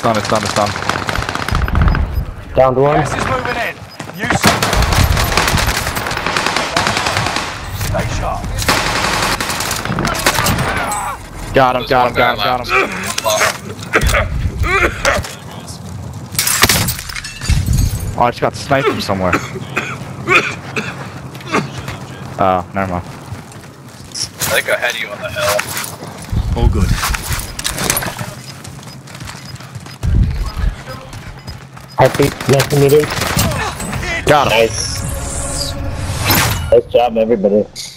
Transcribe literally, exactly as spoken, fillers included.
done, it's done, it's done. Downed one. Gas is moving in. Use some. Stay sharp. Got him, got him, got him, got him. Oh, I just got sniped from somewhere. Oh, never mind. I think I had you on the hill. All good. Heartbeat, nice to meet you. Got him. Nice. Nice job, everybody.